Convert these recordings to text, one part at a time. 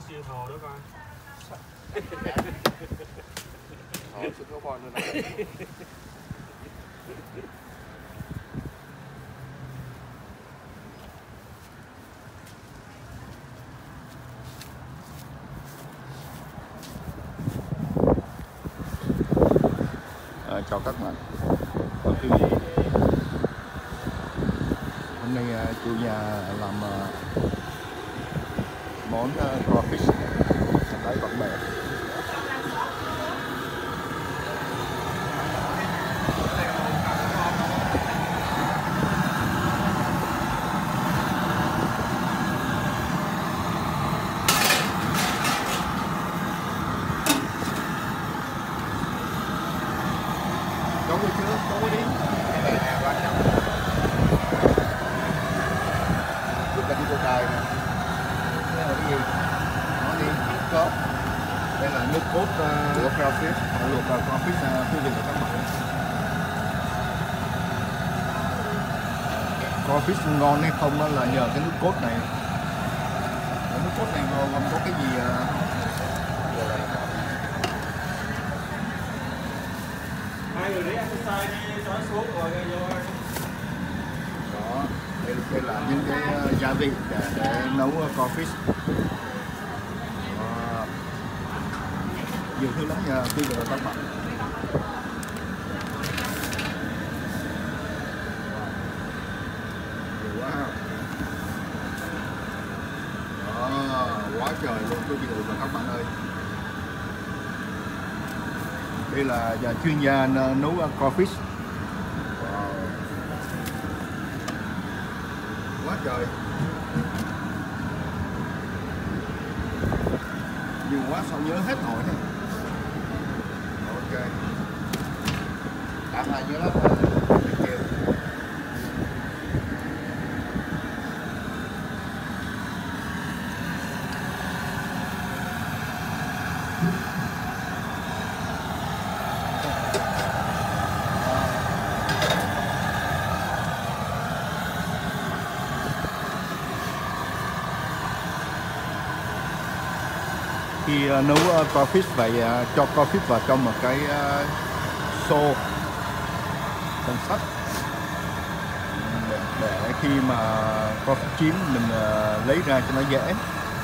siêu thồ đó con. Siêu thồ bò nữa này. Chào các bạn. Quý vị, hôm nay chủ nhà làm món crawfish đáy bằng bè. Đây là nước cốt của crawfish, luộc crawfish quý vị và các bạn. Crawfish ngon hay không là nhờ cái nước cốt này. Nước cốt này gồm có cái gì? Hai người đi exercise đi, cho xuống rồi vô ăn. Đó, đây là những cái gia vị để nấu crawfish. Nhiều thứ lắm nha quý vị và các bạn. Nhiều quá ha. Đó, quá trời luôn quý vị và các bạn ơi. Đây là chuyên gia nấu crawfish. Wow. Quá trời. Nhiều quá sao nhớ hết nổi ha. Ok. Tạm lại nhớ lắm. Khi nấu crawfish vậy cho crawfish vào trong một cái xô bằng sắt để khi mà crawfish chín mình lấy ra cho nó dễ.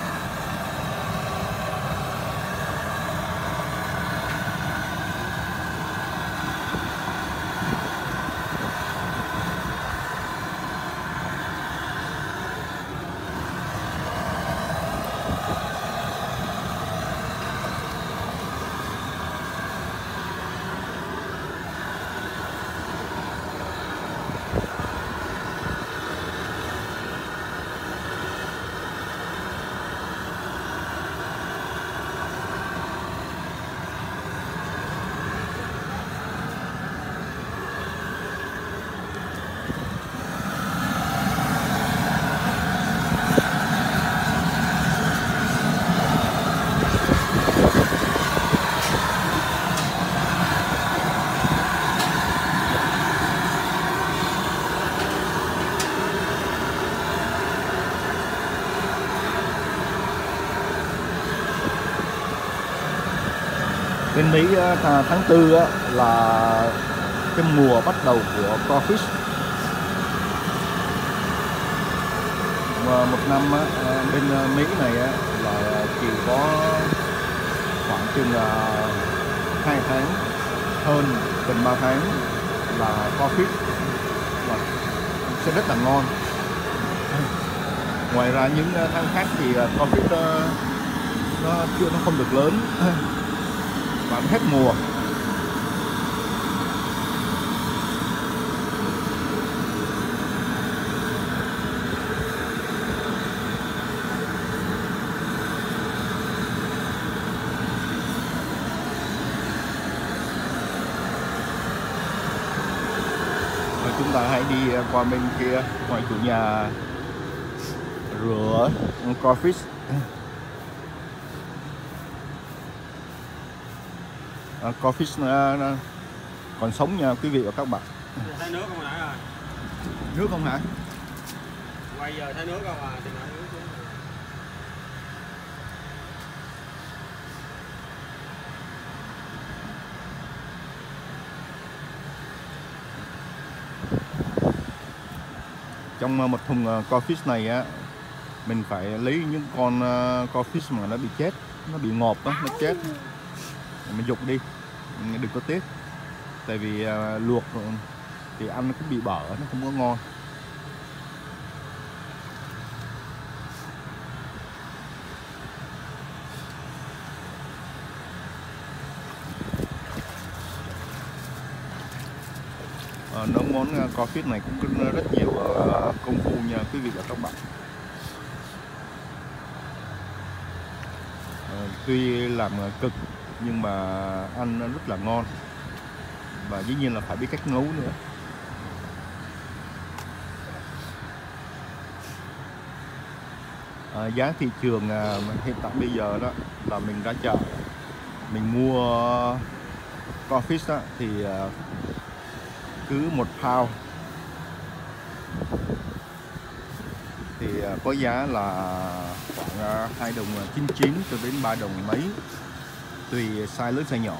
Bên Mỹ tháng 4 là cái mùa bắt đầu của crawfish. Và một năm bên Mỹ này là chỉ có khoảng chừng 2 tháng, hơn gần 3 tháng là crawfish và sẽ rất là ngon. Ngoài ra những tháng khác thì crawfish nó không được lớn và hết mùa. Và chúng ta hãy đi qua bên kia, ngoài chủ nhà rửa crawfish. Crawfish nó còn sống nha quý vị và các bạn. Thấy nước không nãy rồi? Nước không hả? Quay giờ thấy nước không à? Thì nãy nước xuống. trong một thùng codfish này á, mình phải lấy những con codfish mà nó bị chết, nó bị ngộp đó, nó chết mình dục đi, đừng có tiếc. Tại vì luộc thì ăn nó cũng bị bở, nó không có ngon. Nấu món codfish này cũng có rất nhiều công phu nha quý vị và các bạn. Tuy làm cực nhưng mà ăn rất là ngon, và dĩ nhiên là phải biết cách nấu nữa. Giá thị trường hiện tại bây giờ đó là mình ra chợ mình mua codfish đó, thì cứ 1 pound thì có giá là khoảng 2 đồng 99 cho đến 3 đồng mấy, tùy size lớn size nhỏ.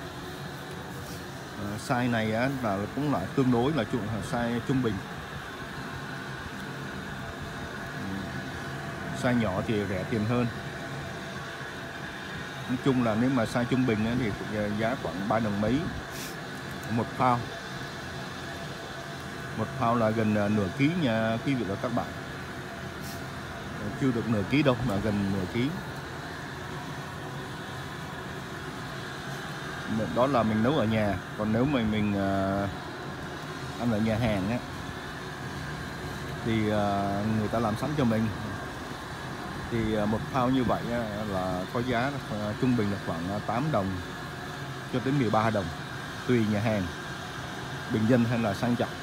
Size này là cũng là tương đối là size trung bình. Size nhỏ thì rẻ tiền hơn. Nói chung là nếu mà size trung bình thì giá khoảng 3 đồng mấy 1 pound. 1 pound là gần nửa ký nha quý vị và các bạn. Chưa được nửa ký đâu mà gần nửa ký. Đó là mình nấu ở nhà. Còn nếu mà mình ăn ở nhà hàng á, thì người ta làm sẵn cho mình. Thì 1 pound như vậy là có giá trung bình là khoảng 8 đồng cho đến 13 đồng, tùy nhà hàng bình dân hay là sang trọng.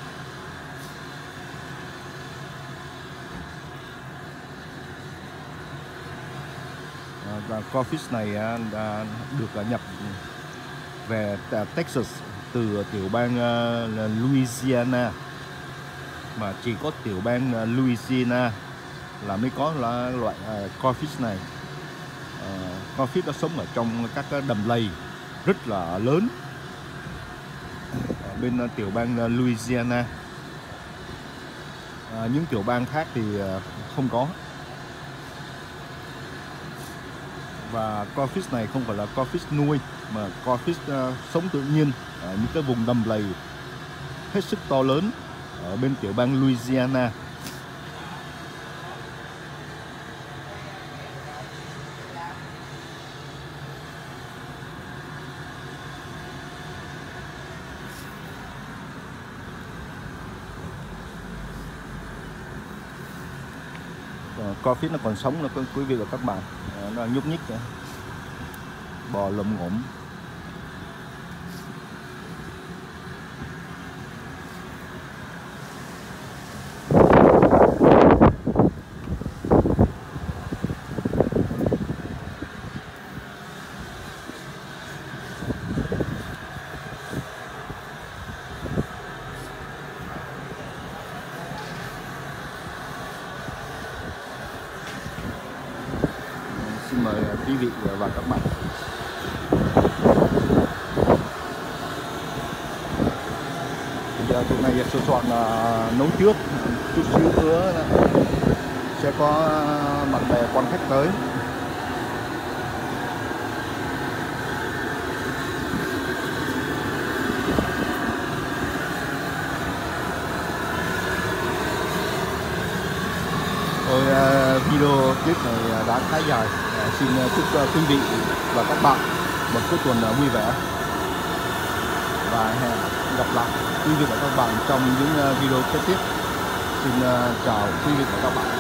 Và codfish này được nhập về Texas từ tiểu bang Louisiana, mà chỉ có tiểu bang Louisiana là mới có loại codfish này. Codfish nó sống ở trong các đầm lầy rất là lớn ở bên tiểu bang Louisiana. Những tiểu bang khác thì không có. Và codfish này không phải là codfish nuôi, mà codfish sống tự nhiên ở những cái vùng đầm lầy hết sức to lớn ở bên tiểu bang Louisiana. Codfish nó còn sống là quý vị và các bạn, nó đang nhúc nhích kìa, bò lồm ngổm. Xin mời quý vị và các bạn. Bây giờ tụi này sửa soạn nấu trước chút xíu nữa sẽ có bạn bè quan khách tới. Video clip này đã khá dài. Xin chúc quý vị và các bạn một cuối tuần vui vẻ, và hẹn gặp lại quý vị và các bạn trong những video kế tiếp. Xin chào quý vị và các bạn.